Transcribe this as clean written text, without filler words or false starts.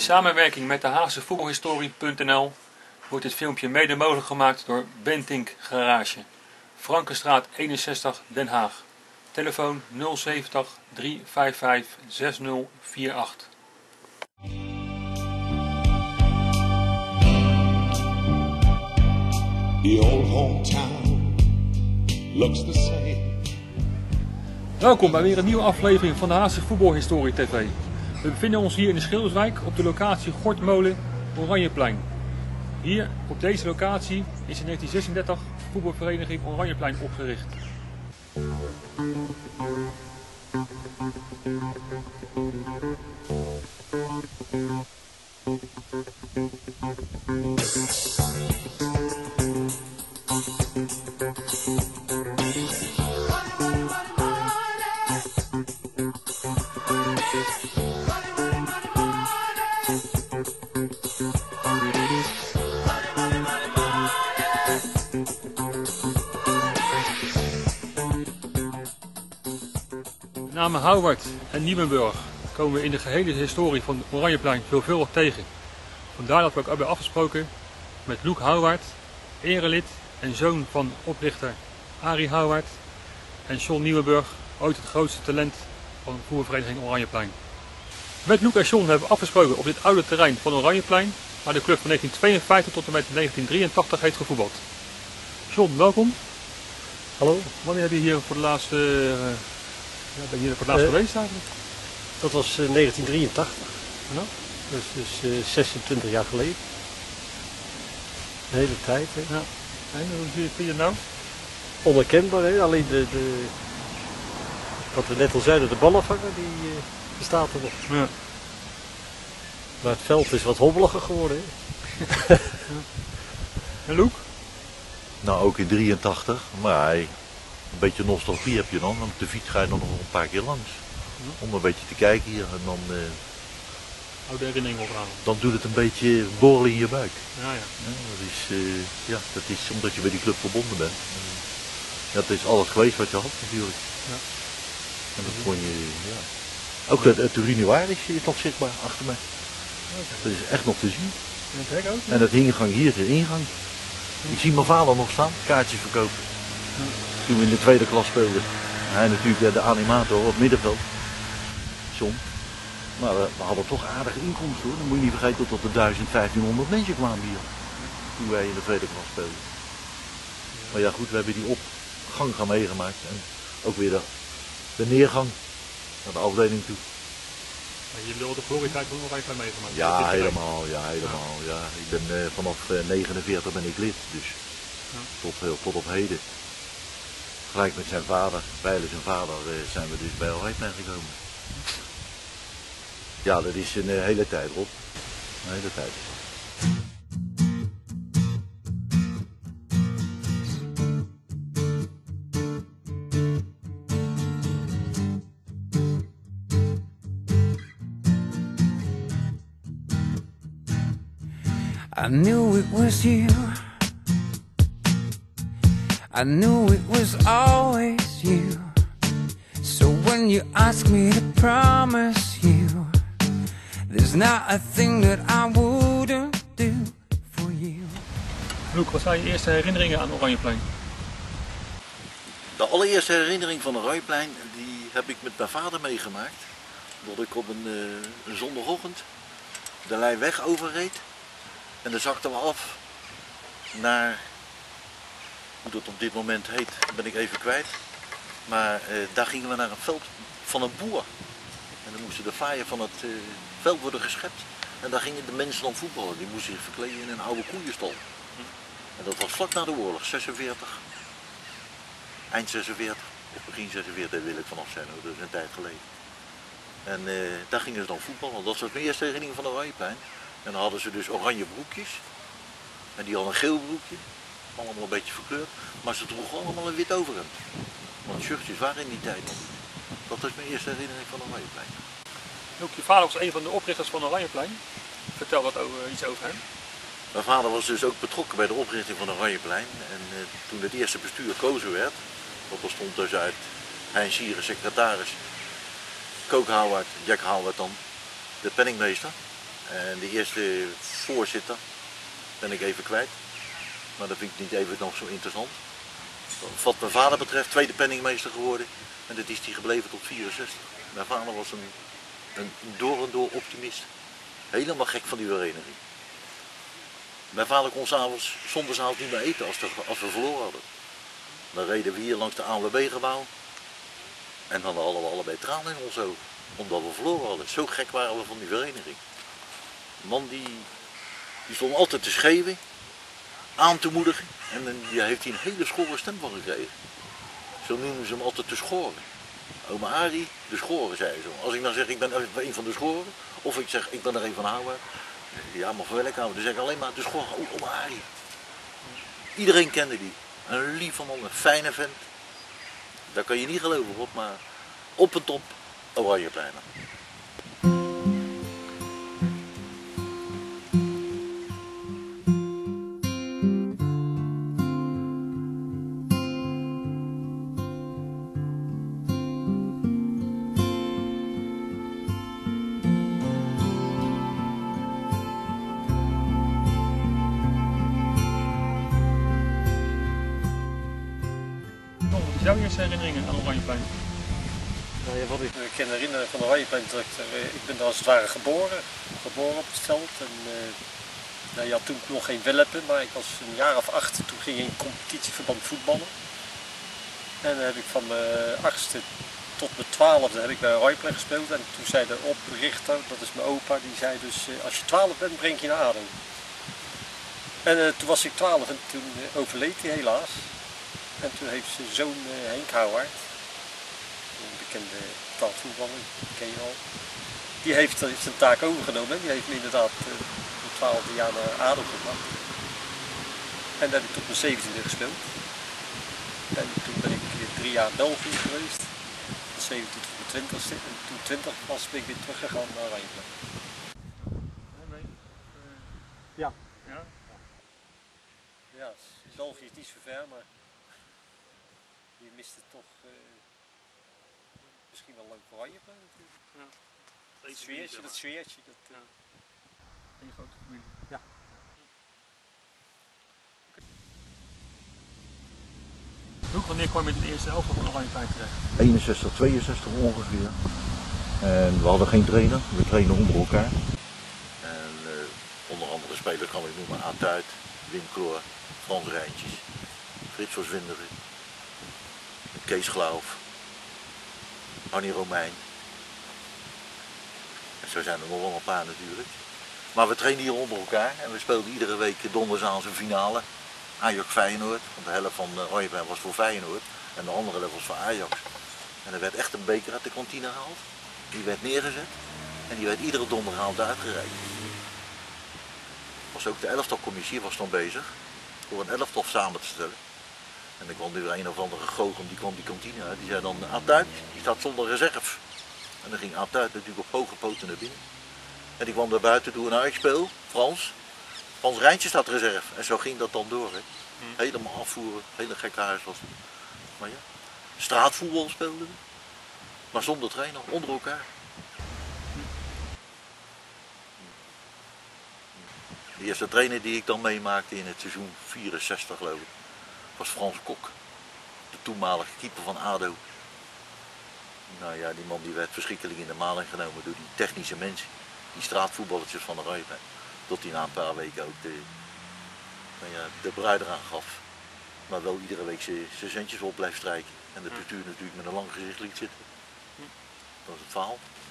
samenwerking met de HaagscheVoetbalhistorie.nl wordt dit filmpje mede mogelijk gemaakt door Bentink Garage, Frankenstraat 61, Den Haag. Telefoon 070 355 6048. The old hometown looks the same. Welkom bij weer een nieuwe aflevering van de Haagse Voetbalhistorie TV. We bevinden ons hier in de Schilderswijk op de locatie Gortmolen Oranjeplein. Hier op deze locatie is in 1936 voetbalvereniging Oranjeplein opgericht. De namen Houward en Nieuwenburg komen we in de gehele historie van Oranjeplein veelvuldig tegen. Vandaar dat we ook hebben afgesproken met Loek Houward, erelid en zoon van oprichter Arie Houward, en John Nieuwenburg, ooit het grootste talent van de voetbalvereniging Oranjeplein. Met Loek en John hebben we afgesproken op dit oude terrein van Oranjeplein, waar de club van 1952 tot en met 1983 heeft gevoetbald. John, welkom. Hallo. Wanneer heb je hier voor de laatste... ben je hier voor het laatst geweest eigenlijk? Dat was 1983. Ja. Dat is dus 26 jaar geleden. De hele tijd. Hè. Ja. En hoe vind je het nou? Onherkenbaar, hè? Alleen wat we net al zeiden, de ballenvanger, die staat er nog. Ja. Maar het veld is wat hobbeliger geworden. Hè? Ja. En Loek? Nou, ook in 83, maar een beetje nostalgie heb je dan. Want op de fiets ga je dan nog een paar keer langs. Om een beetje te kijken hier en dan... oude herinneringen ophalen. Dan doet het een beetje borrelen in je buik. Ja, ja. Dat is omdat je bij die club verbonden bent. Dat is alles geweest wat je had natuurlijk. Ja. En dat kon je, ja. Ook het urinoir is nog zichtbaar achter mij. Okay. Dat is echt nog te zien. En het hek ook? En het ingang hier, de ingang. Ik zie mijn vader nog staan, kaartjes verkopen. Toen we in de tweede klas speelden. Hij natuurlijk de animator op het middenveld. John. Maar we hadden toch aardige inkomsten hoor. Dan moet je niet vergeten dat er 1500 mensen kwamen hier. Toen wij in de tweede klas speelden. Maar ja goed, we hebben die opgang gaan meegemaakt. En ook weer de neergang naar de afdeling toe. Maar je wilde de glorietijd nog even meegemaakt. Ja, helemaal. Ja. Ik ben vanaf 49 ben ik lid. Dus tot op heden. Gelijk met zijn vader, bijna zijn vader, zijn we dus bij Oranjeplein gekomen. Ja, dat is een hele tijd, Rob. Een hele tijd. I knew it was you. I knew it was always you. So when you ask me to promise you, there's not a thing that I wouldn't do for you. Loek, wat zijn je eerste herinneringen aan Oranjeplein? De allereerste herinnering van Oranjeplein, die heb ik met mijn vader meegemaakt. Dat ik op een zondagochtend de Leijweg overreed. En dan zakten we af naar, hoe dat op dit moment heet, ben ik even kwijt. Maar daar gingen we naar een veld van een boer. En dan moesten de vaaien van het veld worden geschept. En daar gingen de mensen dan voetballen. Die moesten zich verkleden in een oude koeienstal. En dat was vlak na de oorlog, 46. Eind 46, of begin 46 wil ik vanaf zijn, dat is een tijd geleden. En daar gingen ze dan voetballen. Dat was mijn eerste herinnering van de Oranjeplein. En dan hadden ze dus oranje broekjes. En die hadden een geel broekje. Allemaal een beetje verkleurd. Maar ze droegen allemaal een wit overhemd. Want shirtjes waren in die tijd nog. Dat is mijn eerste herinnering van Oranjeplein. Loek, je vader was een van de oprichters van Oranjeplein. Vertel iets over hem. Mijn vader was dus ook betrokken bij de oprichting van Oranjeplein. En toen het eerste bestuur gekozen werd, dat bestond dus uit Hein Sieren, secretaris, Kook Houward, Jack Houward dan, de penningmeester. En de eerste voorzitter ben ik even kwijt. Maar dat vind ik niet even nog zo interessant. Wat mijn vader betreft, tweede penningmeester geworden. En dat is hij gebleven tot 64. Mijn vader was een door en door optimist. Helemaal gek van die vereniging. Mijn vader kon s'avonds zondagsavond niet meer eten als we verloren hadden. Dan reden we hier langs de ANWB-gebouw. En dan hadden we allebei tranen in ons ogen. Omdat we verloren hadden. Zo gek waren we van die vereniging. De man die stond altijd te schreeuwen, aan te moedigen. En daar heeft hij een hele schorre stem van gekregen. Zo noemen ze hem altijd de schoren. Oma Arie, de schoren, zei ze. Als ik dan zeg ik ben een van de schoren, of ik zeg ik ben er een van Houwaard. Ja, maar voor welke Houwaard? Dan zeg ik alleen maar de schoren. Oh, Oma Arie. Iedereen kende die. Een lieve man, een fijne vent. Daar kan je niet geloven op, maar op en top Oranjepleiner. Jouw eerste herinneringen aan Oranjeplein? Nou ja, wat ik me kan herinneren van Oranjeplein, ik ben daar als het ware geboren op het veld. En, nou, je had toen nog geen welpen, maar ik was een jaar of 8, toen ging ik in competitieverband voetballen. En dan heb ik van mijn 8e tot mijn 12e heb ik bij Oranjeplein gespeeld. En toen zei de oprichter, dat is mijn opa, die zei dus als je 12 bent breng je naar ADO. En toen was ik 12 en toen overleed hij helaas. En toen heeft zijn zoon Henk Houwaard, een bekende taalvoetballer, ken je al, die heeft zijn taak overgenomen. Die heeft me inderdaad op 12e jaar naar ADO gebracht. En daar heb ik tot mijn 17e gespeeld. En toen ben ik 3 jaar in België geweest, van 17 tot mijn 20e. En toen 20 was ben ik weer teruggegaan naar Oranjeplein. Ja. Ja, België is niet zo ver, maar je mist het toch misschien wel leuk voor Oranjeplein natuurlijk. Ja. Dat sfeertje. Ja. En je grote familie. Ja. Wanneer kwam je met de eerste elftal van Oranjeplein terecht? 61, 62 ongeveer. En we hadden geen trainer, we trainen onder elkaar. En onder andere spelers kan ik noemen Aad Tuit, Wim Kloor, Frans Rijntjes, Frits van Zwinderen, Kees Glauff, Annie Romein. En zo zijn er nog wel een paar natuurlijk. Maar we trainen hier onder elkaar en we speelden iedere week donderdags een finale. Ajax Feyenoord, want de helft van Oranjeplein was voor Feyenoord en de andere helft was voor Ajax. En er werd echt een beker uit de kantine gehaald. Die werd neergezet en die werd iedere donderdagavond uitgereikt. Was ook de elftalcommissie was dan bezig voor een elftal samen te stellen. En er kwam nu een of andere goochem, die kwam die kantine uit. Die zei dan, Aad Tuit, die staat zonder reserve. En dan ging Aad Tuit natuurlijk op hoge poten naar binnen. En die kwam daar buiten toe een uitspeel, Frans Rijntje staat reserve. En zo ging dat dan door. Hè. Helemaal afvoeren, hele gekke huis was het. Maar ja, straatvoetbal speelden we. Maar zonder trainer, onder elkaar. De eerste trainer die ik dan meemaakte in het seizoen 64 geloof ik, was Frans Kok. De toenmalige keeper van ADO. Nou ja, die man die werd verschrikkelijk in de maling genomen door die technische mensen. Die straatvoetballetjes van de Oranjeplein. Tot hij na een paar weken ook de bruid eraan gaf. Maar wel iedere week zijn centjes op blijft strijken. En de bestuur natuurlijk met een lang gezicht liet zitten. Dat is het verhaal.